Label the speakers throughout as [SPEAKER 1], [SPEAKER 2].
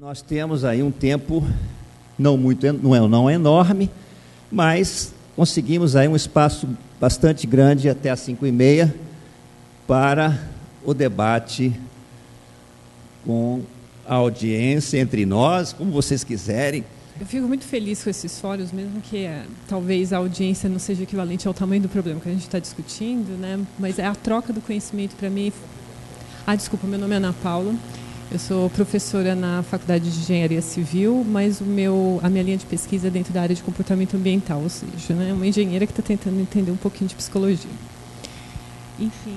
[SPEAKER 1] Nós temos aí um tempo não é enorme, mas conseguimos aí um espaço bastante grande até às 5h30 para o debate com a audiência, entre nós, como vocês quiserem.
[SPEAKER 2] Eu fico muito feliz com esses fóruns, mesmo que talvez a audiência não seja equivalente ao tamanho do problema que a gente está discutindo, né? Mas é a troca do conhecimento para mim. Desculpa, meu nome é Ana Paula. Eu sou professora na Faculdade de Engenharia Civil, mas a minha linha de pesquisa é dentro da área de comportamento ambiental, ou seja, né, uma engenheira que está tentando entender um pouquinho de psicologia. Enfim,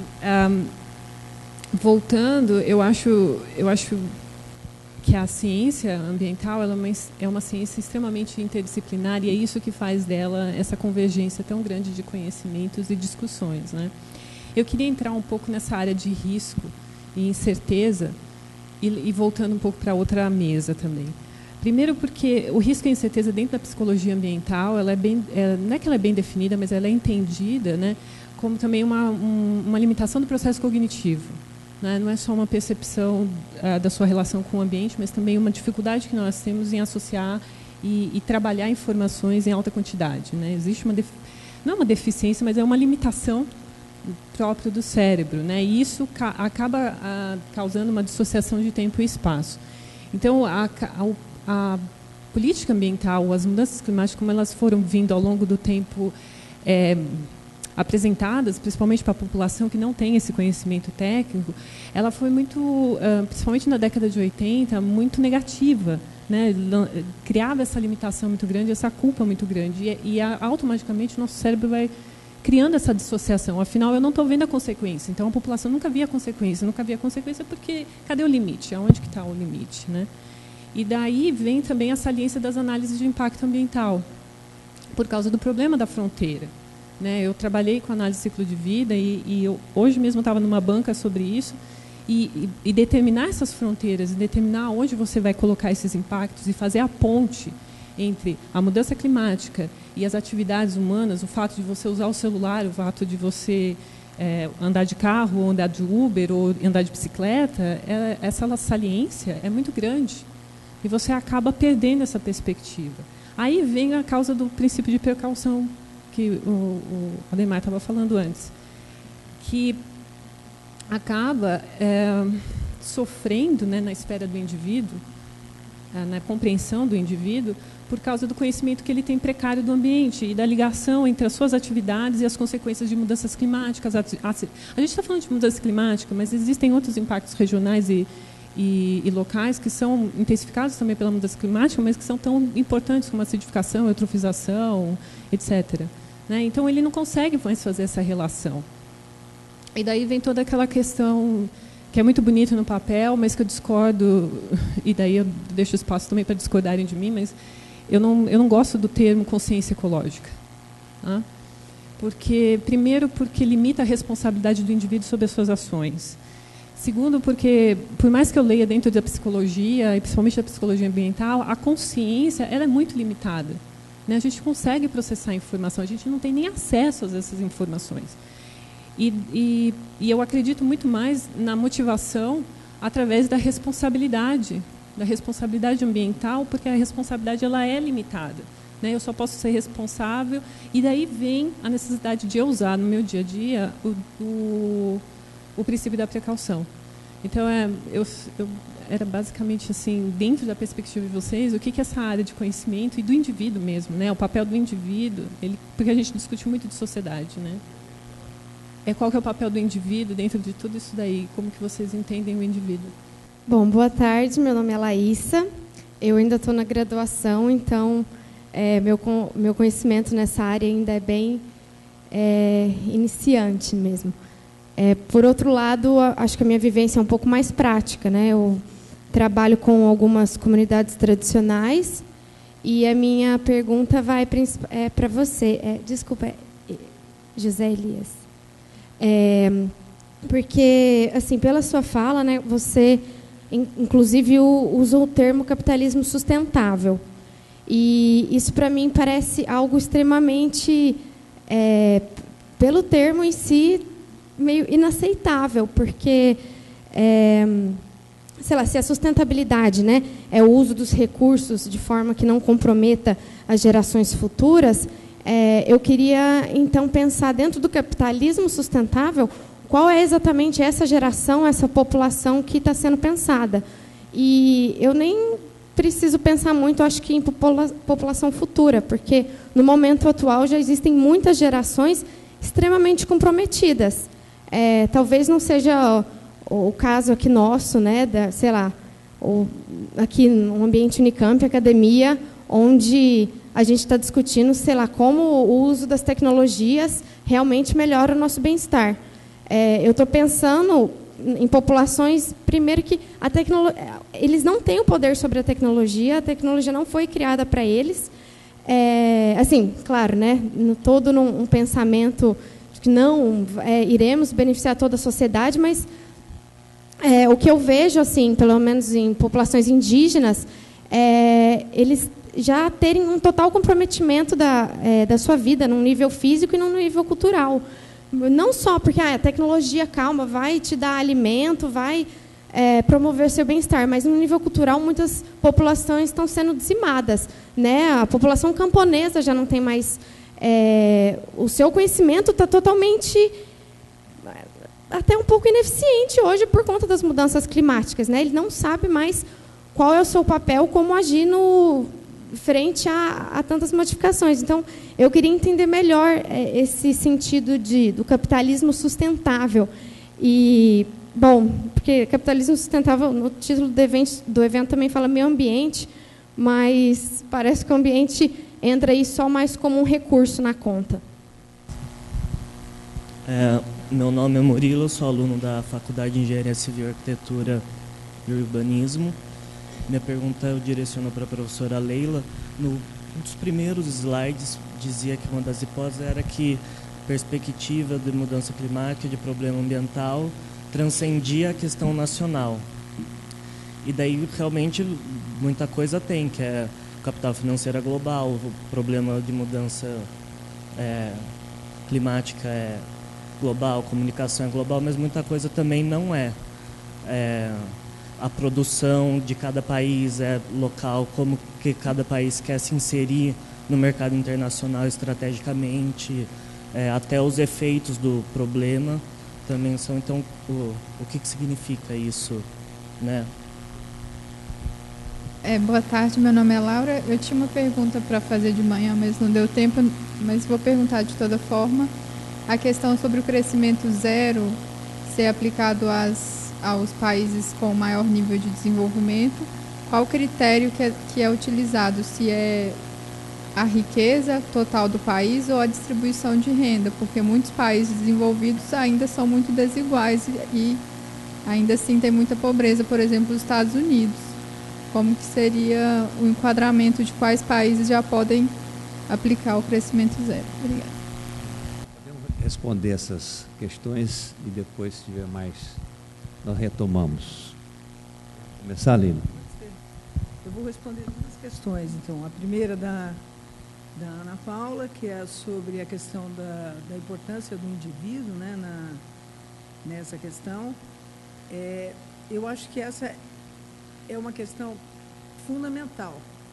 [SPEAKER 2] voltando, eu acho que a ciência ambiental é uma ciência extremamente interdisciplinar e é isso que faz dela essa convergência tão grande de conhecimentos e discussões, né? Eu queria entrar um pouco nessa área de risco e incerteza, e voltando um pouco para outra mesa também. Primeiro porque o risco e a incerteza dentro da psicologia ambiental, não é que ela é bem definida, mas ela é entendida, né, como também uma limitação do processo cognitivo. Né? Não é só uma percepção da sua relação com o ambiente, mas também uma dificuldade que nós temos em associar e trabalhar informações em alta quantidade. Né? Existe não é uma deficiência, mas é uma limitação próprio do cérebro, né? E isso acaba causando uma dissociação de tempo e espaço. Então, a política ambiental, as mudanças climáticas, como elas foram vindo ao longo do tempo apresentadas, principalmente para a população que não tem esse conhecimento técnico, ela foi muito, principalmente na década de 80, muito negativa, né? Criava essa limitação muito grande, essa culpa muito grande, e automaticamente o nosso cérebro vai criando essa dissociação. Afinal, eu não estou vendo a consequência. Então, a população nunca via a consequência. Porque cadê o limite? Aonde que está o limite? Né? E daí vem também a saliência das análises de impacto ambiental, por causa do problema da fronteira. Né? Eu trabalhei com análise de ciclo de vida e eu, hoje mesmo estava numa banca sobre isso, e determinar essas fronteiras, e determinar onde você vai colocar esses impactos e fazer a ponte entre a mudança climática e as atividades humanas, o fato de você usar o celular, o fato de você andar de carro, ou andar de Uber, ou andar de bicicleta, essa saliência é muito grande. E você acaba perdendo essa perspectiva. Aí vem a causa do princípio de precaução, que o Ademar estava falando antes, que acaba sofrendo, né, na esfera do indivíduo, na compreensão do indivíduo, por causa do conhecimento que ele tem precário do ambiente e da ligação entre as suas atividades e as consequências de mudanças climáticas. A gente está falando de mudança climática, mas existem outros impactos regionais e locais que são intensificados também pela mudança climática, mas que são tão importantes como a acidificação, a eutrofização, etc. Né? Então, ele não consegue mais fazer essa relação. E daí vem toda aquela questão que é muito bonito no papel, mas que eu discordo, e daí eu deixo espaço também para discordarem de mim, mas eu não gosto do termo consciência ecológica. Tá? Primeiro, porque limita a responsabilidade do indivíduo sobre as suas ações. Segundo, porque, por mais que eu leia dentro da psicologia, e principalmente da psicologia ambiental, a consciência ela é muito limitada. Né? A gente consegue processar a informação, a gente não tem nem acesso a essas informações. E eu acredito muito mais na motivação através da responsabilidade ambiental, porque a responsabilidade ela é limitada. Né? Eu só posso ser responsável, e daí vem a necessidade de eu usar no meu dia a dia o princípio da precaução. Então, eu era basicamente assim, dentro da perspectiva de vocês, o que é essa área de conhecimento e do indivíduo mesmo, né? O papel do indivíduo, porque a gente discute muito de sociedade, né? Qual que é o papel do indivíduo dentro de tudo isso daí? Como que vocês entendem o indivíduo?
[SPEAKER 3] Bom, boa tarde. Meu nome é Laísa. Eu ainda estou na graduação, então meu conhecimento nessa área ainda é bem iniciante mesmo. Por outro lado, acho que a minha vivência é um pouco mais prática, né? Eu trabalho com algumas comunidades tradicionais e a minha pergunta vai para você. Desculpa, José Elias. Porque, assim, pela sua fala, né, você, inclusive, usou o termo capitalismo sustentável. E isso, para mim, parece algo extremamente, pelo termo em si, meio inaceitável, porque sei lá, se a sustentabilidade, né, é o uso dos recursos de forma que não comprometa as gerações futuras, eu queria, então, pensar dentro do capitalismo sustentável qual é exatamente essa geração, essa população que está sendo pensada. E eu nem preciso pensar muito, acho que, em população futura, porque, no momento atual, já existem muitas gerações extremamente comprometidas. Talvez não seja o caso aqui nosso, né, sei lá, aqui no ambiente Unicamp, academia, onde a gente está discutindo, sei lá, como o uso das tecnologias realmente melhora o nosso bem-estar. Eu estou pensando em populações, primeiro, que eles não têm o poder sobre a tecnologia não foi criada para eles. Assim, claro, né, todo num pensamento de que não iremos beneficiar toda a sociedade, mas o que eu vejo, assim, pelo menos em populações indígenas, eles já terem um total comprometimento da sua vida, num nível físico e num nível cultural. Não só porque a tecnologia, calma, vai te dar alimento, vai promover o seu bem-estar, mas no nível cultural muitas populações estão sendo dizimadas, né? A população camponesa já não tem mais... o seu conhecimento está totalmente... até um pouco ineficiente hoje por conta das mudanças climáticas, né? Ele não sabe mais qual é o seu papel, como agir frente a tantas modificações. Então, eu queria entender melhor esse sentido do capitalismo sustentável. E, bom, porque capitalismo sustentável, no título do evento também fala meio ambiente, mas parece que o ambiente entra aí só mais como um recurso na conta.
[SPEAKER 4] Meu nome é Murilo, sou aluno da Faculdade de Engenharia Civil, Arquitetura e Urbanismo. Minha pergunta eu direciono para a professora Leila. Um dos primeiros slides dizia que uma das hipóteses era que a perspectiva de mudança climática, de problema ambiental, transcendia a questão nacional. E daí, realmente, muita coisa tem, que é o capital financeiro global, o problema de mudança climática é global, comunicação é global, mas muita coisa também não é. A produção de cada país é local, como que cada país quer se inserir no mercado internacional estrategicamente, até os efeitos do problema também são. Então, o que significa isso, né?
[SPEAKER 5] Boa tarde, meu nome é Laura. Eu tinha uma pergunta para fazer de manhã, mas não deu tempo, mas vou perguntar de toda forma. A questão sobre o crescimento zero ser aplicado aos países com maior nível de desenvolvimento, qual o critério que é utilizado? Se é a riqueza total do país ou a distribuição de renda? Porque muitos países desenvolvidos ainda são muito desiguais e ainda assim tem muita pobreza, por exemplo, os Estados Unidos. Como que seria o enquadramento de quais países já podem aplicar o crescimento zero? Obrigada.
[SPEAKER 1] Podemos responder essas questões e depois, se tiver mais, nós retomamos. Vou começar, Lila.
[SPEAKER 6] Eu vou responder duas questões, então. A primeira da Ana Paula, que é sobre a questão da importância do indivíduo, né, nessa questão. Eu acho que essa é uma questão fundamental.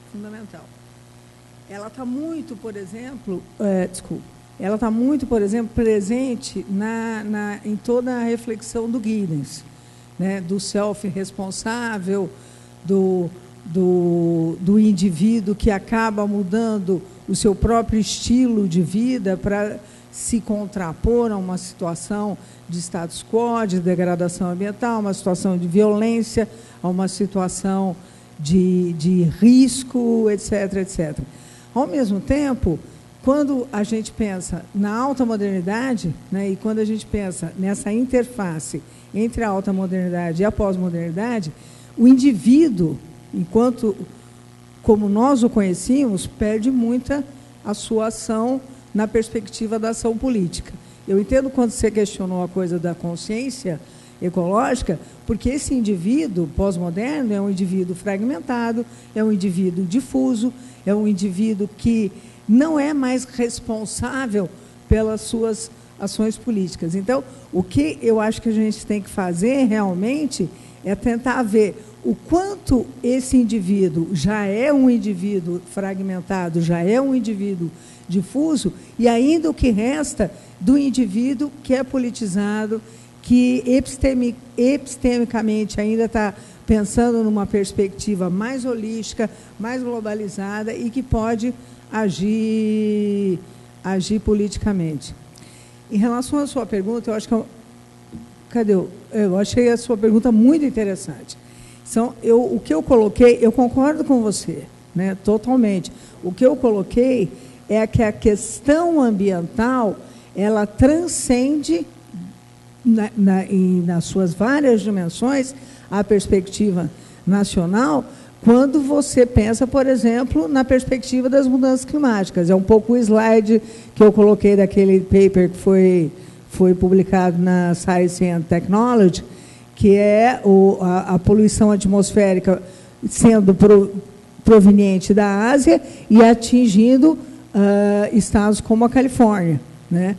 [SPEAKER 6] Ela está muito, por exemplo, ela está muito, por exemplo, presente em toda a reflexão do Giddens, né, do self-responsável, do indivíduo que acaba mudando o seu próprio estilo de vida para se contrapor a uma situação de status quo, de degradação ambiental, uma situação de violência, a uma situação de risco, etc., etc. Ao mesmo tempo, quando a gente pensa na alta modernidade, né, e quando a gente pensa nessa interface entre a alta modernidade e a pós-modernidade, o indivíduo, como nós o conhecíamos, perde muita a sua ação na perspectiva da ação política. Eu entendo quando você questionou a coisa da consciência ecológica, porque esse indivíduo pós-moderno é um indivíduo fragmentado, é um indivíduo difuso, é um indivíduo que não é mais responsável pelas suas ações políticas. Então, o que eu acho que a gente tem que fazer realmente é tentar ver o quanto esse indivíduo já é um indivíduo fragmentado, já é um indivíduo difuso, e ainda o que resta do indivíduo que é politizado, que epistemicamente ainda está pensando numa perspectiva mais holística, mais globalizada e que pode agir politicamente. Em relação à sua pergunta, eu acho que eu achei a sua pergunta muito interessante. Então, o que eu coloquei, eu concordo com você, né, totalmente. O que eu coloquei é que a questão ambiental, ela transcende, nas suas várias dimensões, a perspectiva nacional, quando você pensa, por exemplo, na perspectiva das mudanças climáticas. É um pouco o slide que eu coloquei daquele paper que foi publicado na Science and Technology, que é a poluição atmosférica sendo proveniente da Ásia e atingindo estados como a Califórnia, né?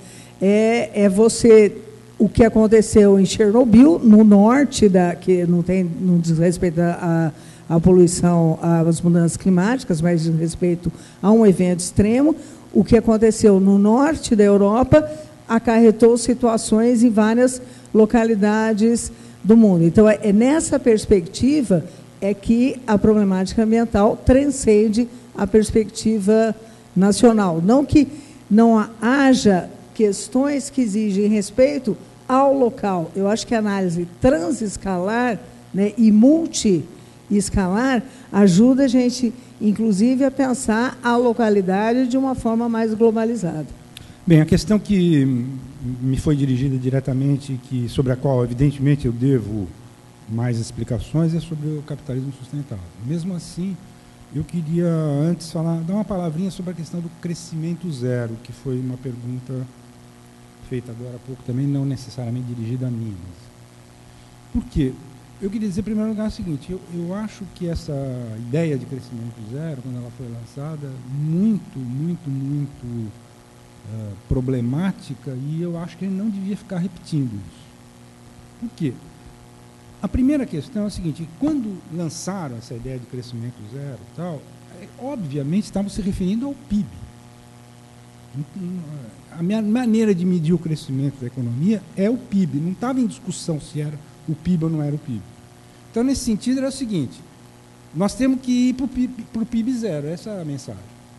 [SPEAKER 6] O que aconteceu em Chernobyl, no norte, que não diz respeito à poluição, às mudanças climáticas, mas diz respeito a um evento extremo. O que aconteceu no norte da Europa acarretou situações em várias localidades do mundo. Então, nessa perspectiva que a problemática ambiental transcende a perspectiva nacional. Não que não haja questões que exigem respeito ao local. Eu acho que a análise transescalar, né, e multiescalar ajuda a gente, inclusive, a pensar a localidade de uma forma mais globalizada.
[SPEAKER 7] Bem, a questão que me foi dirigida diretamente, sobre a qual, evidentemente, eu devo mais explicações, é sobre o capitalismo sustentável. Mesmo assim, eu queria antes dar uma palavrinha sobre a questão do crescimento zero, que foi uma pergunta feita agora há pouco também, não necessariamente dirigida a mim. Por quê? Eu queria dizer, em primeiro lugar, o seguinte: eu acho que essa ideia de crescimento zero, quando ela foi lançada, muito problemática, e eu acho que ele não devia ficar repetindo isso. Por quê? A primeira questão é a seguinte: quando lançaram essa ideia de crescimento zero, obviamente estavam se referindo ao PIB. A minha maneira de medir o crescimento da economia é o PIB, não estava em discussão se era o PIB ou não era o PIB. Então, nesse sentido, era o seguinte: nós temos que ir para o PIB zero, essa é a mensagem.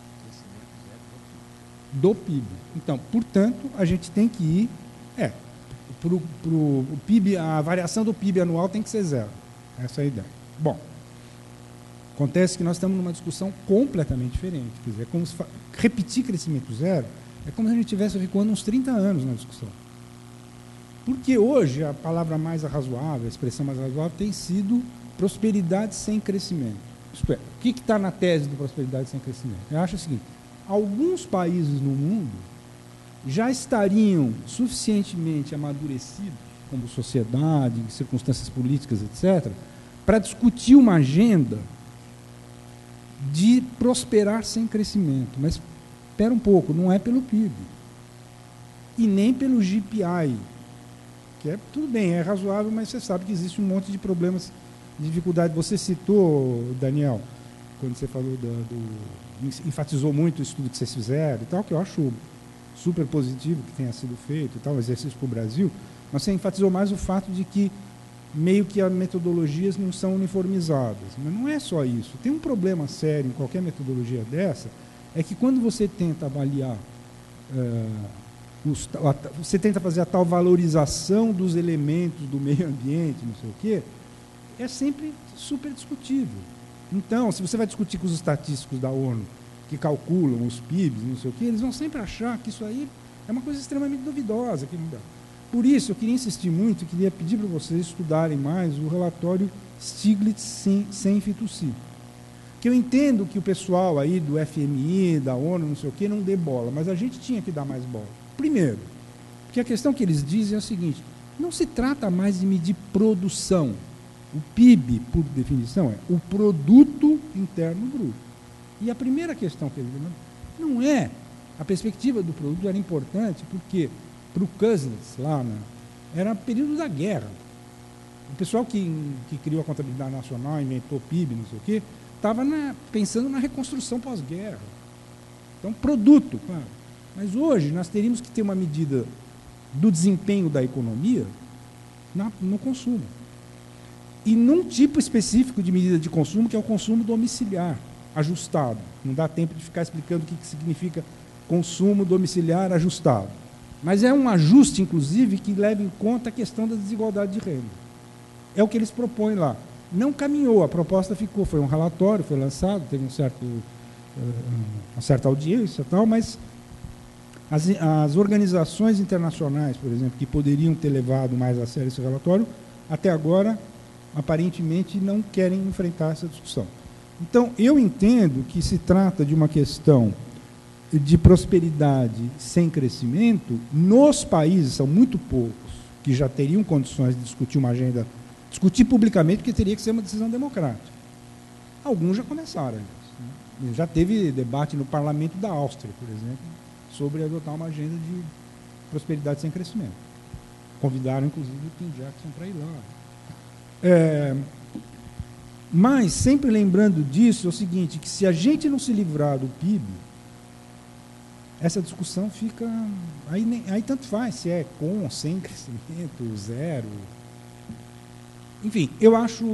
[SPEAKER 7] Do PIB. Então, portanto, a gente tem que ir para o PIB, a variação do PIB anual tem que ser zero. Essa é a ideia. Bom, acontece que nós estamos numa discussão completamente diferente. Quer dizer, como repetir crescimento zero é como se a gente estivesse recuando uns 30 anos na discussão. Porque hoje a palavra mais razoável, a expressão mais razoável, tem sido prosperidade sem crescimento. Isto é, o que está na tese de prosperidade sem crescimento? Eu acho o seguinte: alguns países no mundo já estariam suficientemente amadurecidos, como sociedade, circunstâncias políticas, etc., para discutir uma agenda de prosperar sem crescimento. Mas, espera um pouco, não é pelo PIB. E nem pelo GPI, que tudo bem, é razoável, mas você sabe que existe um monte de problemas, de dificuldade. Você citou, Daniel, quando você falou enfatizou muito o estudo que vocês fizeram e tal, que eu acho super positivo que tenha sido feito e tal, exercício para o Brasil, mas você enfatizou mais o fato de que meio que as metodologias não são uniformizadas. Mas não é só isso. Tem um problema sério em qualquer metodologia dessa, é que quando você tenta avaliar, você tenta fazer a tal valorização dos elementos do meio ambiente, não sei o quê, é sempre super discutível. Então, se você vai discutir com os estatísticos da ONU, que calculam os PIBs, não sei o quê, eles vão sempre achar que isso aí é uma coisa extremamente duvidosa, que não dá. Por isso, eu queria insistir muito, queria pedir para vocês estudarem mais o relatório Stiglitz-Sen-Fitoussi. Que eu entendo que o pessoal aí do FMI, da ONU, não sei o quê, não dê bola, mas a gente tinha que dar mais bola. Primeiro, porque a questão que eles dizem é a seguinte: não se trata mais de medir produção. O PIB, por definição, é o produto interno bruto. E a primeira questão que eles demandam não é a perspectiva do produto, era importante porque para o Cousins, era período da guerra. O pessoal que criou a contabilidade nacional, inventou PIB, não sei o quê, estava pensando na reconstrução pós-guerra. Então, produto, claro. Mas hoje nós teríamos que ter uma medida do desempenho da economia no consumo. E num tipo específico de medida de consumo, que é o consumo domiciliar, ajustado. Não dá tempo de ficar explicando o que significa consumo domiciliar ajustado. Mas é um ajuste, inclusive, que leva em conta a questão da desigualdade de renda. É o que eles propõem lá. Não caminhou, a proposta ficou, foi um relatório, foi lançado, teve uma certa audiência e tal, mas as organizações internacionais, por exemplo, que poderiam ter levado mais a sério esse relatório, até agora, aparentemente, não querem enfrentar essa discussão. Então, eu entendo que se trata de uma questão de prosperidade sem crescimento. Nos países, são muito poucos, que já teriam condições de discutir uma agenda, discutir publicamente, porque teria que ser uma decisão democrática. Alguns já começaram isso, né? Já teve debate no parlamento da Áustria, por exemplo, sobre adotar uma agenda de prosperidade sem crescimento. Convidaram, inclusive, o Tim Jackson para ir lá. Mas, sempre lembrando disso, é o seguinte, que se a gente não se livrar do PIB, essa discussão fica... Aí tanto faz, se é com, sem crescimento, zero. Enfim, eu acho,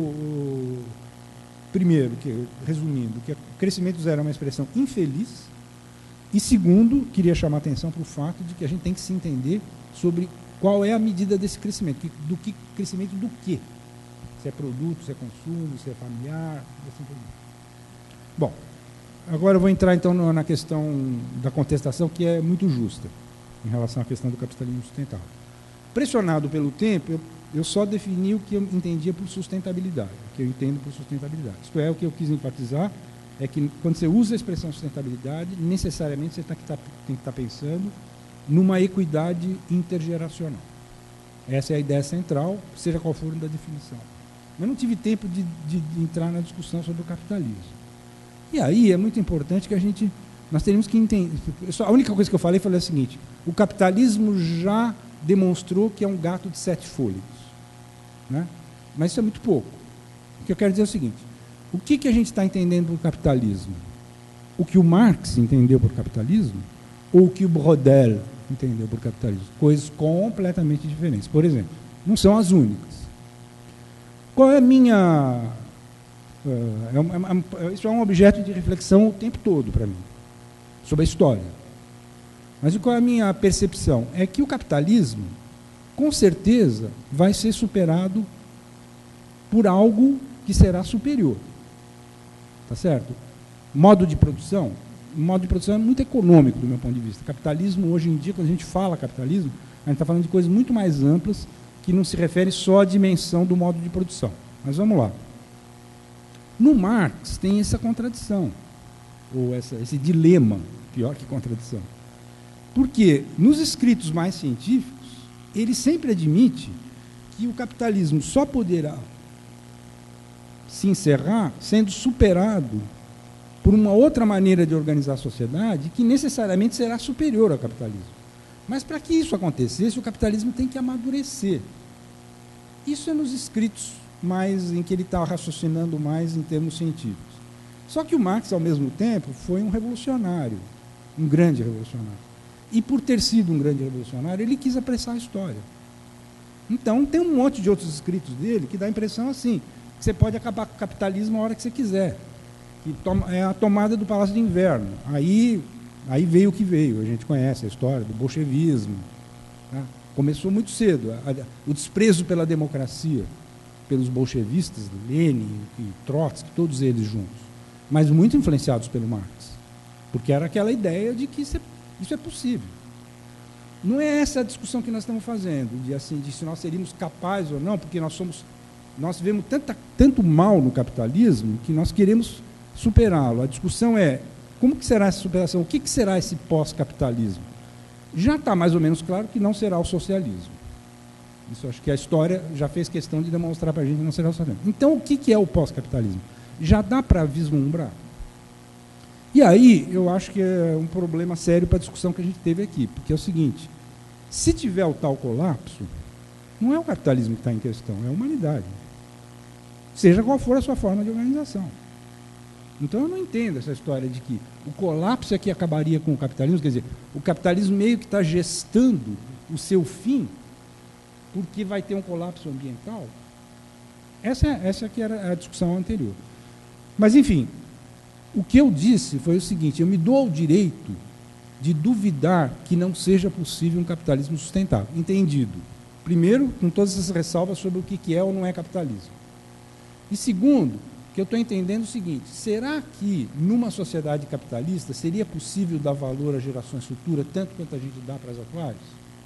[SPEAKER 7] primeiro, resumindo, que o crescimento zero é uma expressão infeliz, e segundo, queria chamar a atenção para o fato de que a gente tem que se entender sobre qual é a medida desse crescimento, crescimento do quê? Se é produto, se é consumo, se é familiar, assim por diante. Bom, agora eu vou entrar então na questão da contestação, que é muito justa, em relação à questão do capitalismo sustentável. Pressionado pelo tempo, eu só defini o que eu entendia por sustentabilidade, o que eu entendo por sustentabilidade. Isto é, o que eu quis enfatizar é que quando você usa a expressão sustentabilidade, necessariamente você tem que estar pensando numa equidade intergeracional. Essa é a ideia central, seja qual for da definição. Mas não tive tempo de entrar na discussão sobre o capitalismo. E aí é muito importante que nós teríamos que entender. A única coisa que eu falei foi a seguinte: o capitalismo já demonstrou que é um gato de 7 fôlegos, né? Mas isso é muito pouco. O que eu quero dizer é o seguinte: o que a gente está entendendo por capitalismo? O que o Marx entendeu por capitalismo ou o que o Brodel entendeu por capitalismo? Coisas completamente diferentes. Por exemplo, não são as únicas. Qual é a minha... isso é um objeto de reflexão o tempo todo para mim, sobre a história. Mas qual é a minha percepção? É que o capitalismo, com certeza, vai ser superado por algo que será superior. Tá certo? Modo de produção é muito econômico do meu ponto de vista. Capitalismo, hoje em dia, quando a gente fala capitalismo, a gente está falando de coisas muito mais amplas, que não se refere só à dimensão do modo de produção. Mas vamos lá. No Marx tem essa contradição, ou esse dilema, pior que contradição. Porque nos escritos mais científicos, ele sempre admite que o capitalismo só poderá se encerrar sendo superado por uma outra maneira de organizar a sociedade que necessariamente será superior ao capitalismo. Mas para que isso acontecesse, o capitalismo tem que amadurecer. Isso é nos escritos mais em que ele está raciocinando mais em termos científicos. Só que o Marx, ao mesmo tempo, foi um revolucionário, um grande revolucionário. E por ter sido um grande revolucionário, ele quis apressar a história. Então, tem um monte de outros escritos dele que dá a impressão assim, que você pode acabar com o capitalismo a hora que você quiser. É a tomada do Palácio de Inverno. Aí veio o que veio, a gente conhece a história do bolchevismo. Tá? Começou muito cedo, o desprezo pela democracia, pelos bolchevistas, Lenin e Trotsky, todos eles juntos, mas muito influenciados pelo Marx, porque era aquela ideia de que isso é possível. Não é essa a discussão que nós estamos fazendo, de se nós seríamos capazes ou não, porque nós vemos tanto mal no capitalismo que nós queremos superá-lo. A discussão é como que será essa superação, o que será esse pós-capitalismo? Já está mais ou menos claro que não será o socialismo. Isso acho que a história já fez questão de demonstrar para a gente que não será o socialismo. Então, o que é o pós-capitalismo? Já dá para vislumbrar. E aí, eu acho que é um problema sério para a discussão que a gente teve aqui, porque é o seguinte: se tiver o tal colapso, Não é o capitalismo que está em questão, é a humanidade. Seja qual for a sua forma de organização. Então eu não entendo essa história de que o colapso é que acabaria com o capitalismo, quer dizer, o capitalismo meio que está gestando o seu fim porque vai ter um colapso ambiental. Essa que era a discussão anterior. Mas, enfim, o que eu disse foi o seguinte: eu me dou o direito de duvidar que não seja possível um capitalismo sustentável. Entendido? Primeiro, com todas essas ressalvas sobre o que é ou não é capitalismo. E segundo, que eu estou entendendo o seguinte: será que numa sociedade capitalista seria possível dar valor às gerações futuras tanto quanto a gente dá para as atuais?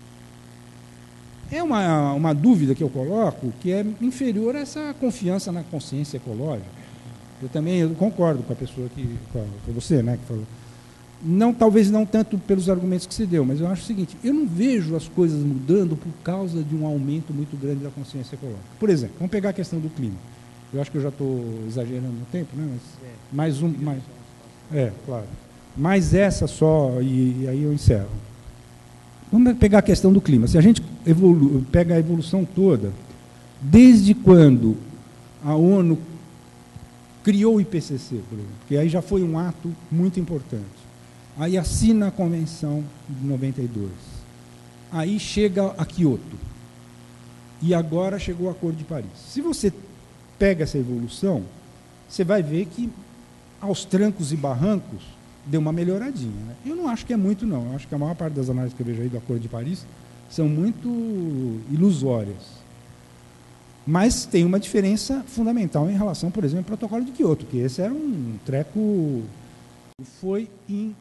[SPEAKER 7] É uma dúvida que eu coloco que é inferior a essa confiança na consciência ecológica. Eu concordo com a pessoa com você, né, que falou. Não, talvez não tanto pelos argumentos que se deu, mas eu acho o seguinte: eu não vejo as coisas mudando por causa de um aumento muito grande da consciência ecológica. Por exemplo, vamos pegar a questão do clima. Eu acho que eu já estou exagerando no tempo, né? Mas claro. Mais essa só, e aí eu encerro. Vamos pegar a questão do clima. Se a gente pega a evolução toda, desde quando a ONU criou o IPCC, por exemplo, que aí já foi um ato muito importante. Aí assina a Convenção de 92. Aí chega a Kyoto. E agora chegou o Acordo de Paris. Se você pega essa evolução, você vai ver que aos trancos e barrancos deu uma melhoradinha, né? Eu não acho que é muito, não. Eu acho que a maior parte das análises que eu vejo aí do Acordo de Paris são muito ilusórias. Mas tem uma diferença fundamental em relação, por exemplo, ao Protocolo de Kyoto, que esse era um treco... Foi em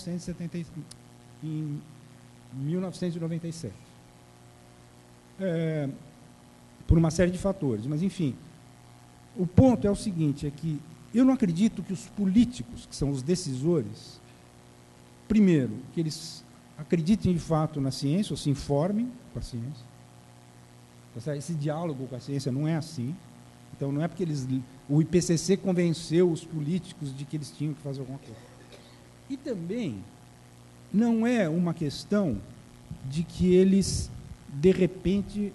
[SPEAKER 7] 1997. Por uma série de fatores. Mas, enfim, o ponto é o seguinte, é que eu não acredito que os políticos, que são os decisores, primeiro, que eles acreditem de fato na ciência, ou se informem com a ciência. Esse diálogo com a ciência não é assim. Então, não é porque o IPCC convenceu os políticos de que eles tinham que fazer alguma coisa. E também não é uma questão de que eles, de repente,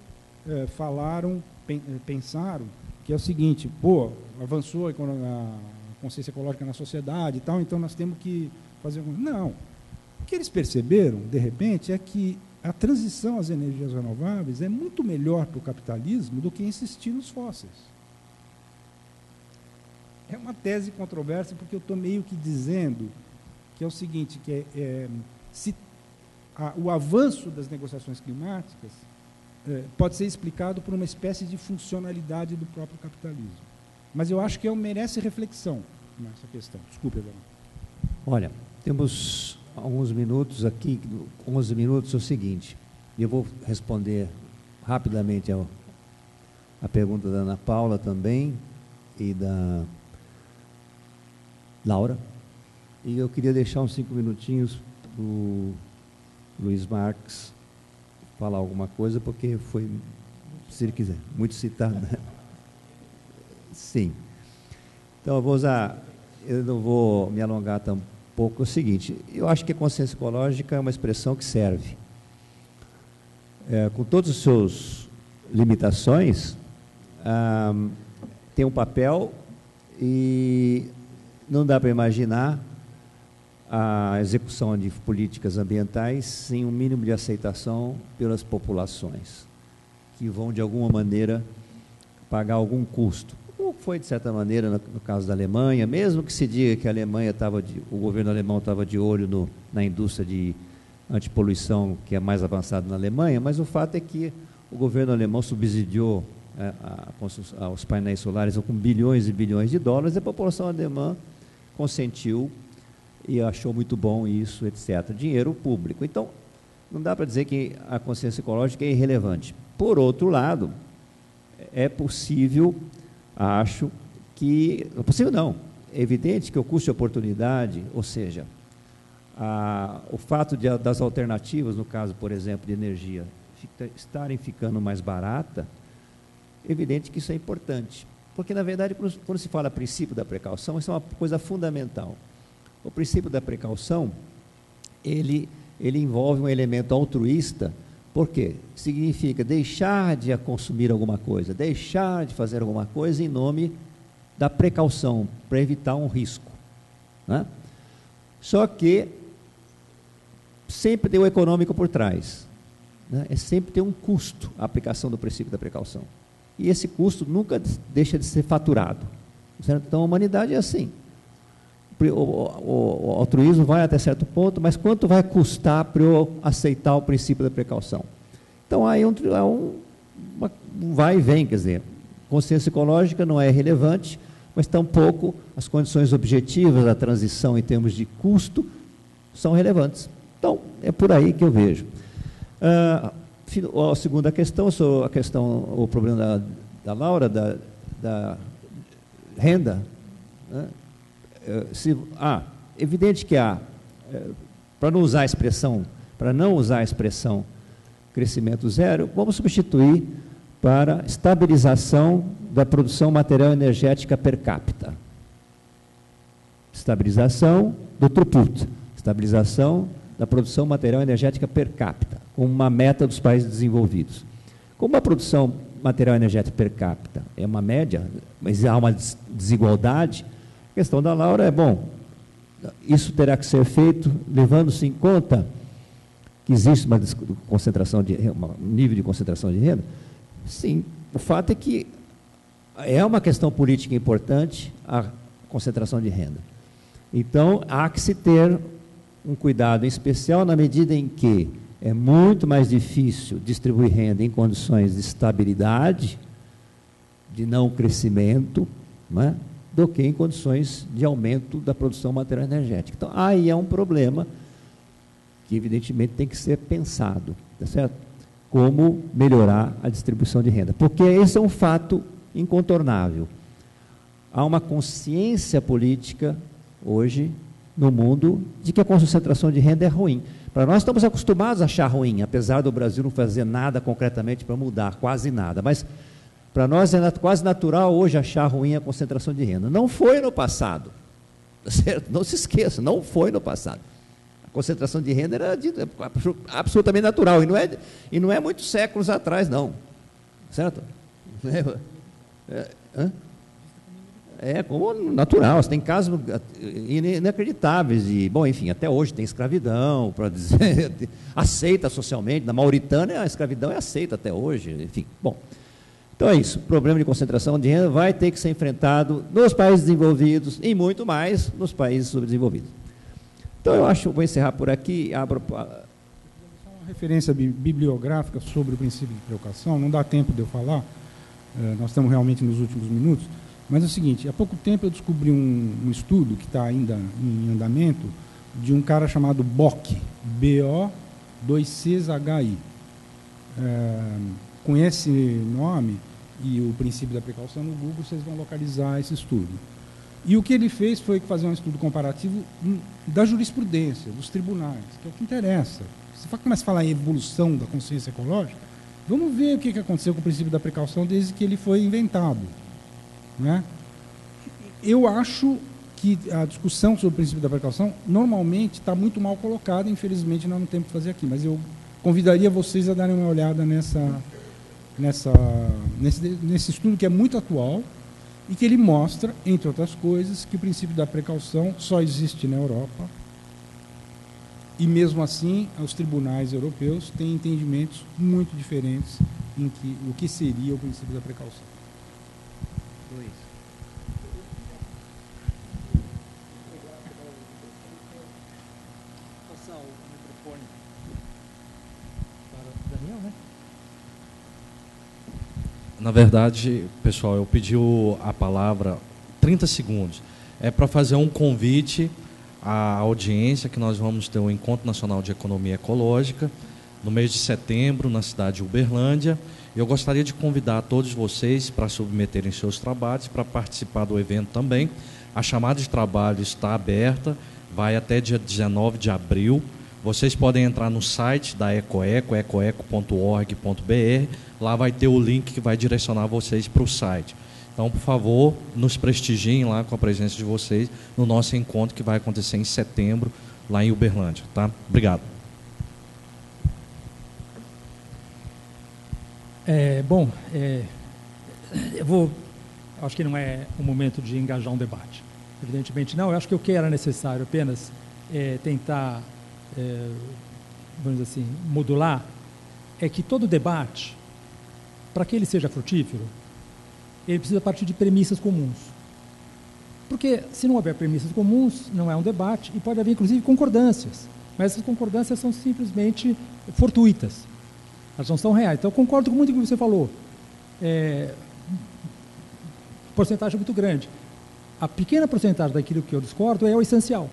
[SPEAKER 7] pensaram que é o seguinte: pô, avançou a consciência ecológica na sociedade e tal, então nós temos que fazer alguma coisa. Não. O que eles perceberam, de repente, é que a transição às energias renováveis é muito melhor para o capitalismo do que insistir nos fósseis. É uma tese controversa, porque eu estou meio que dizendo que é o seguinte, que o avanço das negociações climáticas pode ser explicado por uma espécie de funcionalidade do próprio capitalismo. Mas eu acho que merece reflexão nessa questão. Desculpe, Adão.
[SPEAKER 1] Olha, temos alguns minutos aqui. 11 minutos é o seguinte, e eu vou responder rapidamente a pergunta da Ana Paula também, e da Laura. E eu queria deixar uns 5 minutinhos para o Luiz Marques falar alguma coisa, porque foi, se ele quiser, muito citado, né? Sim. Então, eu não vou me alongar tão pouco. É o seguinte, eu acho que a consciência ecológica é uma expressão que serve. Com todas as suas limitações, tem um papel, e não dá para imaginar a execução de políticas ambientais sem um mínimo de aceitação pelas populações, que vão, de alguma maneira, pagar algum custo. Como foi, de certa maneira, no caso da Alemanha, mesmo que se diga que o governo alemão estava de olho na indústria de antipoluição, que é mais avançada na Alemanha, mas o fato é que o governo alemão subsidiou os painéis solares com bilhões e bilhões de dólares, e a população alemã consentiu e achou muito bom isso, etc. Dinheiro público. Então, não dá para dizer que a consciência ecológica é irrelevante. Por outro lado, é possível, acho que... Não é possível, não. É evidente que o custo de oportunidade, ou seja, o fato das alternativas, no caso, por exemplo, de energia, estarem ficando mais barata, é evidente que isso é importante. Porque, na verdade, quando se fala princípio da precaução, isso é uma coisa fundamental. O princípio da precaução, ele envolve um elemento altruísta, Por quê? Significa deixar de consumir alguma coisa, deixar de fazer alguma coisa em nome da precaução, para evitar um risco, né? Só que sempre tem o econômico por trás, né? Sempre tem um custo a aplicação do princípio da precaução. E esse custo nunca deixa de ser faturado, certo? Então a humanidade é assim. O altruísmo vai até certo ponto, mas quanto vai custar para eu aceitar o princípio da precaução? Então aí um vai e vem, quer dizer, consciência ecológica não é relevante, mas tampouco as condições objetivas da transição em termos de custo são relevantes. Então, é por aí que eu vejo. A segunda questão, o problema da Laura, da renda, né? Evidente que para não usar a expressão crescimento zero, vamos substituir para estabilização da produção material energética per capita. Estabilização do throughput, estabilização da produção material energética per capita, como uma meta dos países desenvolvidos. Como a produção material energética per capita é uma média, mas há uma desigualdade, a questão da Laura é, isso terá que ser feito levando-se em conta que existe uma concentração um nível de concentração de renda? Sim, o fato é que é uma questão política importante a concentração de renda. Então, há que se ter um cuidado especial na medida em que é muito mais difícil distribuir renda em condições de estabilidade, de não crescimento, não é? Do que em condições de aumento da produção material energética. Então, aí é um problema que, evidentemente, tem que ser pensado, tá certo? Como melhorar a distribuição de renda. Porque esse é um fato incontornável. Há uma consciência política, hoje, no mundo, de que a concentração de renda é ruim. Para nós, estamos acostumados a achar ruim, apesar do Brasil não fazer nada concretamente para mudar, quase nada. Mas, para nós, é quase natural hoje achar ruim a concentração de renda. Não foi no passado, tá certo? Não se esqueça, não foi no passado. A concentração de renda era absolutamente natural, e não é muitos séculos atrás, não. Certo? É como natural, você tem casos inacreditáveis, enfim, até hoje tem escravidão, para dizer, aceita socialmente, na Mauritânia a escravidão é aceita até hoje, enfim, então é isso, o problema de concentração de renda vai ter que ser enfrentado nos países desenvolvidos e muito mais nos países subdesenvolvidos. Então eu vou encerrar por aqui, abro... Só
[SPEAKER 7] uma referência bibliográfica sobre o princípio de precaução, não dá tempo de eu falar, nós estamos realmente nos últimos minutos, mas é o seguinte, há pouco tempo eu descobri um estudo que está ainda em andamento, de um cara chamado Bock, B-O-2-C-H-I. Com esse nome e o princípio da precaução no Google, vocês vão localizar esse estudo. E o que ele fez foi fazer um estudo comparativo da jurisprudência, dos tribunais, que é o que interessa. Você começa a falar em evolução da consciência ecológica, vamos ver o que aconteceu com o princípio da precaução desde que ele foi inventado, né? Eu acho que a discussão sobre o princípio da precaução normalmente está muito mal colocada, infelizmente nós não temos que fazer aqui, mas eu convidaria vocês a darem uma olhada nesse estudo que é muito atual e que ele mostra, entre outras coisas, que o princípio da precaução só existe na Europa e, mesmo assim, os tribunais europeus têm entendimentos muito diferentes em o que seria o princípio da precaução.
[SPEAKER 8] Na verdade, pessoal, eu pedi a palavra 30 segundos. É para fazer um convite à audiência que nós vamos ter um Encontro Nacional de Economia Ecológica no mês de setembro, na cidade de Uberlândia. Eu gostaria de convidar todos vocês para submeterem seus trabalhos, para participar do evento também. A chamada de trabalho está aberta, vai até dia 19 de abril. Vocês podem entrar no site da Ecoeco, ecoeco.org.br. Lá vai ter o link que vai direcionar vocês para o site. Então, por favor, nos prestigiem lá com a presença de vocês no nosso encontro que vai acontecer em setembro, lá em Uberlândia. Tá? Obrigado.
[SPEAKER 9] Acho que não é o momento de engajar um debate. Evidentemente não. Eu acho que o que era necessário apenas tentar, vamos dizer assim, modular, é que todo debate, para que ele seja frutífero, ele precisa partir de premissas comuns. Porque se não houver premissas comuns, não é um debate, e pode haver, inclusive, concordâncias. Mas essas concordâncias são simplesmente fortuitas. Elas não são reais. Então, eu concordo com muito com o que você falou. Porcentagem muito grande. A pequena porcentagem daquilo que eu discordo é o essencial.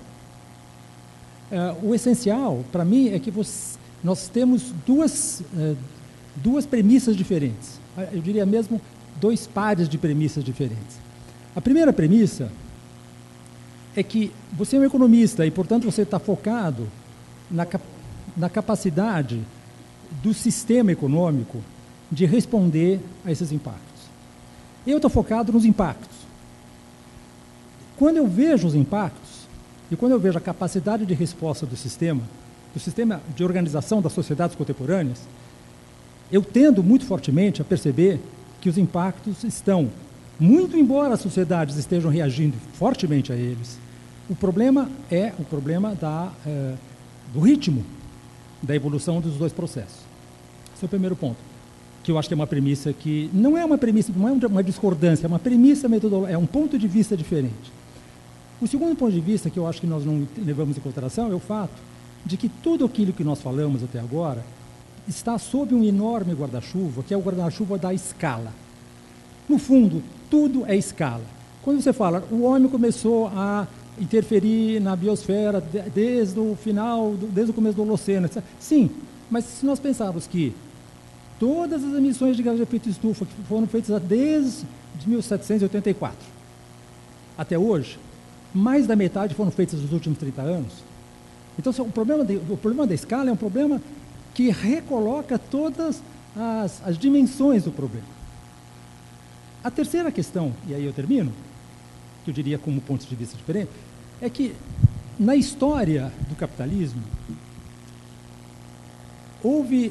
[SPEAKER 9] O essencial, para mim, é que nós temos duas premissas diferentes. Eu diria mesmo 2 pares de premissas diferentes. A primeira premissa é que você é um economista e, portanto, você está focado na capacidade do sistema econômico de responder a esses impactos. Eu estou focado nos impactos. Quando eu vejo os impactos e quando eu vejo a capacidade de resposta do sistema de organização das sociedades contemporâneas, eu tendo muito fortemente a perceber que os impactos estão, muito embora as sociedades estejam reagindo fortemente a eles, o problema é o problema do ritmo da evolução dos 2 processos. Esse é o primeiro ponto, que eu acho que é uma premissa que não é uma premissa, não é uma discordância, é uma premissa metodológica, é um ponto de vista diferente. O segundo ponto de vista que eu acho que nós não levamos em consideração é o fato de que tudo aquilo que nós falamos até agora está sob um enorme guarda-chuva, que é o guarda-chuva da escala. No fundo, tudo é escala. Quando você fala, o homem começou a interferir na biosfera desde o começo do Holoceno, etc. Sim, mas se nós pensarmos que todas as emissões de gás de efeito estufa que foram feitas desde 1784 até hoje, mais da metade foram feitas nos últimos 30 anos. Então, o problema da escala é um problema que recoloca todas as dimensões do problema. A terceira questão, e aí eu termino, que eu diria como pontos de vista diferentes, é que na história do capitalismo houve,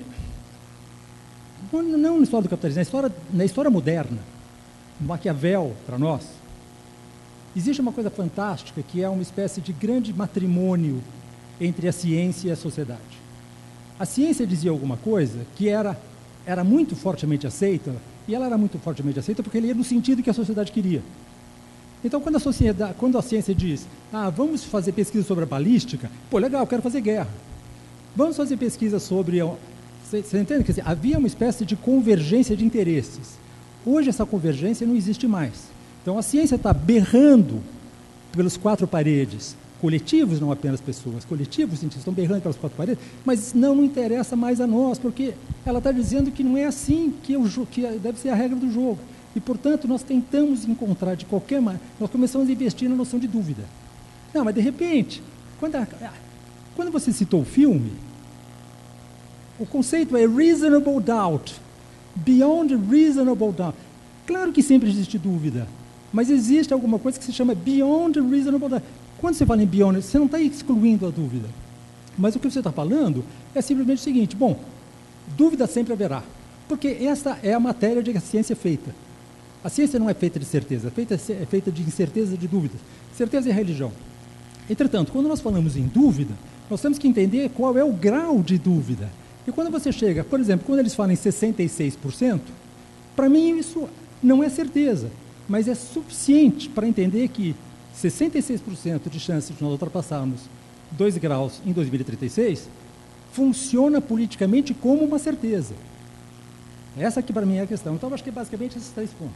[SPEAKER 9] não na história do capitalismo, na história moderna, no Maquiavel, para nós, existe uma coisa fantástica que é uma espécie de grande matrimônio entre a ciência e a sociedade. A ciência dizia alguma coisa que era muito fortemente aceita, e ela era muito fortemente aceita porque ele ia no sentido que a sociedade queria. Então, quando a ciência diz, vamos fazer pesquisa sobre a balística, legal, quero fazer guerra. Vamos fazer pesquisa sobre... Você entende? Quer dizer, havia uma espécie de convergência de interesses. Hoje, essa convergência não existe mais. Então, a ciência está berrando pelas 4 paredes, coletivos, não apenas pessoas, coletivos, cientistas estão berrando pelas 4 paredes, mas não interessa mais a nós, porque ela está dizendo que não é assim que deve ser a regra do jogo. E, portanto, nós tentamos encontrar de qualquer maneira, nós começamos a investir na noção de dúvida. Não, mas de repente, quando você citou o filme, o conceito é reasonable doubt, beyond reasonable doubt. Claro que sempre existe dúvida, mas existe alguma coisa que se chama beyond reasonable doubt. Quando você fala em beyond, você não está excluindo a dúvida. Mas o que você está falando é simplesmente o seguinte, dúvida sempre haverá, porque essa é a matéria de que a ciência é feita. A ciência não é feita de certeza, é feita de incerteza, de dúvidas. Certeza é religião. Entretanto, quando nós falamos em dúvida, nós temos que entender qual é o grau de dúvida. E quando você chega, por exemplo, quando eles falam em 66%, para mim isso não é certeza, mas é suficiente para entender que 66% de chance de nós ultrapassarmos 2 graus em 2036 funciona politicamente como uma certeza. Essa aqui para mim é a questão. Então, eu acho que é basicamente esses 3 pontos.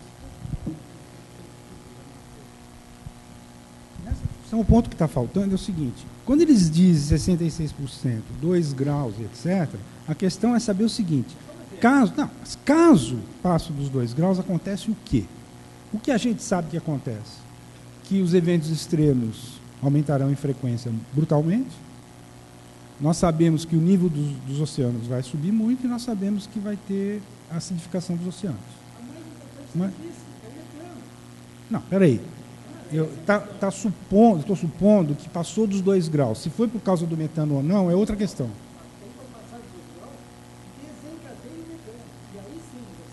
[SPEAKER 7] O ponto que está faltando é o seguinte, quando eles dizem 66%, 2 graus, etc., a questão é saber o seguinte, caso passe dos 2 graus, acontece o quê? O que a gente sabe que acontece? Que os eventos extremos aumentarão em frequência brutalmente, nós sabemos que o nível dos oceanos vai subir muito e nós sabemos que vai ter a acidificação dos oceanos. Não, peraí. Estou supondo que passou dos 2 graus. Se foi por causa do metano ou não, é outra questão.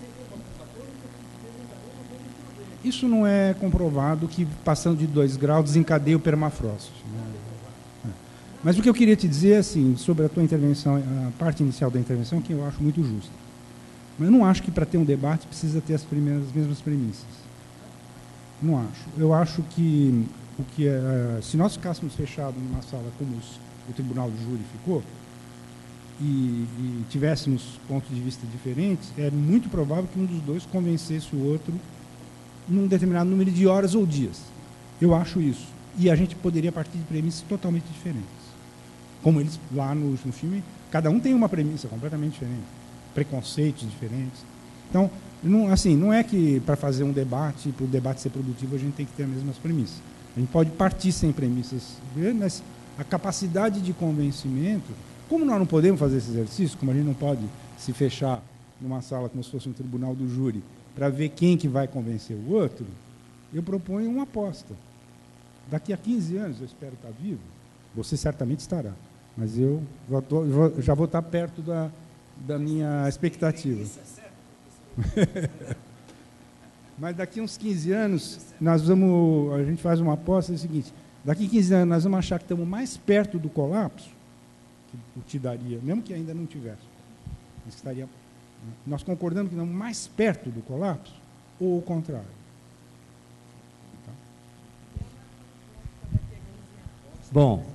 [SPEAKER 7] isso não é comprovado que passando de 2 graus desencadeia o permafrost. Né? Mas o que eu queria te dizer, assim, sobre a tua intervenção, a parte inicial da intervenção, que eu acho muito justa. Mas eu não acho que para ter um debate precisa ter as mesmas premissas. Não acho. Eu acho que se nós ficássemos fechados numa sala como o Tribunal de Júri ficou, e tivéssemos pontos de vista diferentes, é muito provável que um dos dois convencesse o outro num determinado número de horas ou dias. Eu acho isso. E a gente poderia partir de premissas totalmente diferentes. Como eles lá no filme, cada um tem uma premissa completamente diferente, preconceitos diferentes. Então, não é que para fazer um debate, para o debate ser produtivo, a gente tem que ter as mesmas premissas. A gente pode partir sem premissas, mas a capacidade de convencimento, como nós não podemos fazer esse exercício, como a gente não pode se fechar numa sala como se fosse um tribunal do júri para ver quem que vai convencer o outro, eu proponho uma aposta. Daqui a 15 anos, eu espero estar vivo, você certamente estará, mas eu já vou estar perto da minha expectativa. Mas daqui a uns 15 anos, a gente faz uma aposta, é o seguinte, daqui a 15 anos nós vamos achar que estamos mais perto do colapso, que te daria, mesmo que ainda não tivesse, nós concordamos que estamos mais perto do colapso, ou o contrário?
[SPEAKER 1] Bom,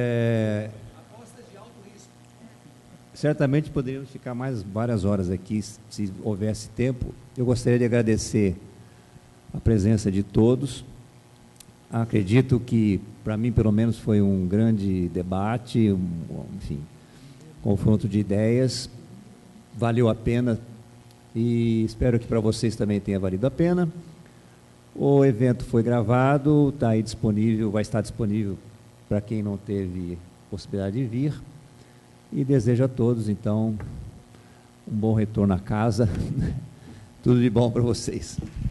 [SPEAKER 1] certamente poderíamos ficar mais várias horas aqui, se houvesse tempo. Eu gostaria de agradecer a presença de todos. Acredito que, para mim, pelo menos, foi um grande debate, enfim, confronto de ideias. Valeu a pena e espero que para vocês também tenha valido a pena. O evento foi gravado, está aí disponível, vai estar disponível para quem não teve possibilidade de vir. E desejo a todos, então, um bom retorno à casa. Tudo de bom para vocês.